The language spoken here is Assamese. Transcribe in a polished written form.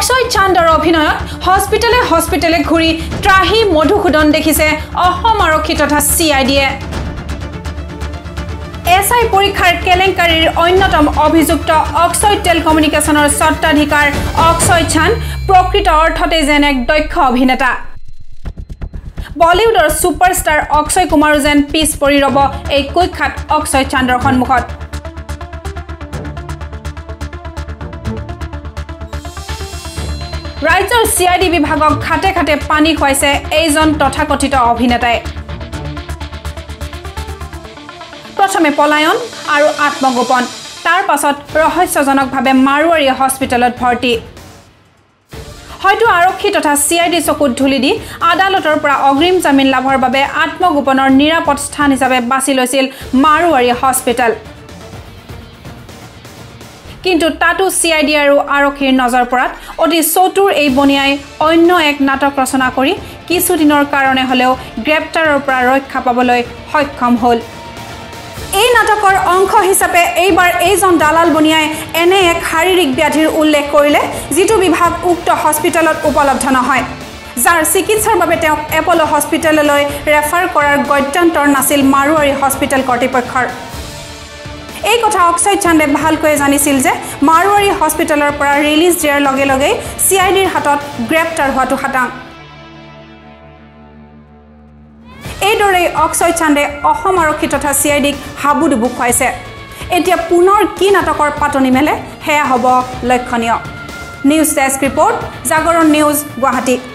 অক্ষয় চান্দৰ অভিনয়ত হস্পিটেলে ঘূৰি ত্ৰাহি মধুসূদন দেখিছে অসম আৰক্ষী তথা CIDয়ে SI পৰীক্ষাৰ কেলেংকাৰীৰ অন্যতম অভিযুক্ত অক্ষয় টেলিকমিউনিকেশ্যনৰ স্বত্বাধিকাৰ অক্ষয় চান্দ প্ৰকৃত অৰ্থতে যেন এক দক্ষ অভিনেতা বলিউডৰ সুপাৰষ্টাৰ অক্ষয় কুমাৰো যেন পিছ পৰি ৰব এই কুখ্যাত অক্ষয় চান্দৰ সন্মুখত ৰাজ্যৰ CID বিভাগক খাটে খাটে পানী খুৱাইছে এইজন তথাকথিত অভিনেতাই প্ৰথমে পলায়ন আৰু আত্মগোপন তাৰ পাছত ৰহস্যজনকভাৱে মাৰুৱাৰী হস্পিটেলত ভৰ্তি হয়তো আৰক্ষী তথা CID চকুত ধুলি দি আদালতৰ পৰা অগ্ৰিম জামিন লাভৰ বাবে আত্মগোপনৰ নিৰাপদ স্থান হিচাপে বাছি লৈছিল মাৰুৱাৰী হস্পিটেল কিন্তু তাতো CID আৰু আৰক্ষীৰ নজৰ পৰাত অতি চতুৰ এই বনিয়াই অন্য এক নাটক ৰচনা কৰি কিছুদিনৰ কাৰণে হলেও গ্ৰেপ্তাৰৰ পৰা ৰক্ষা পাবলৈ সক্ষম হ'ল এই নাটকৰ অংশ হিচাপে এইবাৰ এইজন দালাল বনিয়াই এনে এক শাৰীৰিক ব্যাধিৰ উল্লেখ কৰিলে যিটো বিভাগ উক্ত হস্পিটেলত উপলব্ধ নহয় যাৰ চিকিৎসাৰ বাবে তেওঁক এপলো হস্পিটেললৈ ৰেফাৰ কৰাৰ গত্যন্তৰ নাছিল মাৰুৱাৰী হস্পিটেল কৰ্তৃপক্ষৰ এই কথা অক্ষয় চান্দে ভালকৈ জানিছিল যে মাৰুৱাৰী হস্পিটেলৰ পৰা ৰিলিজ দিয়াৰ লগে লগে CIDৰ হাতত গ্ৰেপ্তাৰ হোৱাটো হাতাং এইদৰে অক্ষয় চান্দে অসম আৰক্ষী তথা CIDক হাবুডুবু খুৱাইছে এতিয়া পুনৰ কি নাটকৰ পাতনি মেলে হেয়া হ'ব লক্ষণীয় news desk report Jagaran news Guwahati